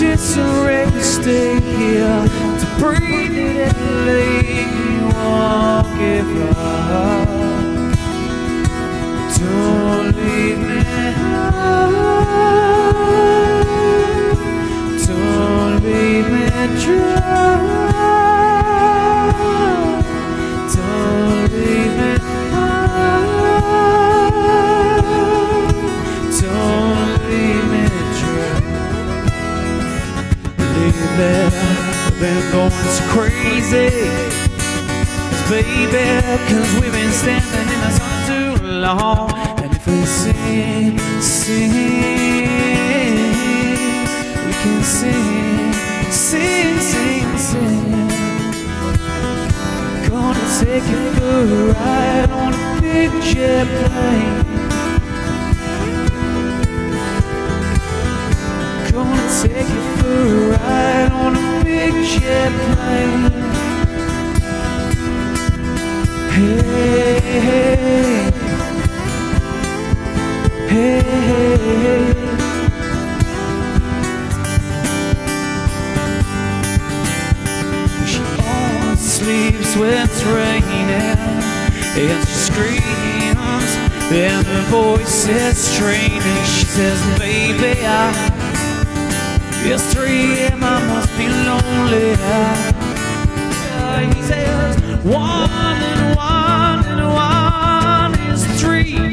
disarray. Stay here to breathe it and lay. Won't give up. Don't leave me high. Don't leave me dry. Don't leave me high. Don't leave me dry. Lately, I've been going so crazy. Baby, cause we've been standing in the sun too long. And if we sing, sing, we can sing, sing, sing, sing. Gonna take you for a ride on a big jet plane. Gonna take you for a ride on a big jet plane. Hey, hey, hey, hey. She always sleeps when it's raining, and she screams, and her voice is straining. She says, baby, it's 3 AM, I must be lonely. He says, 1 and 1 and 1 is 3.